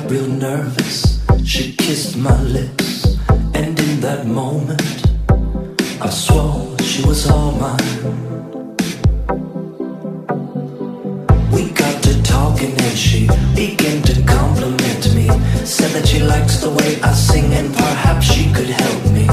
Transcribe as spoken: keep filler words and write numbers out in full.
real nervous. She kissed my lips, and in that moment I swore she was all mine. We got to talking and she began to compliment me. Said that she likes the way I sing and perhaps she could help me.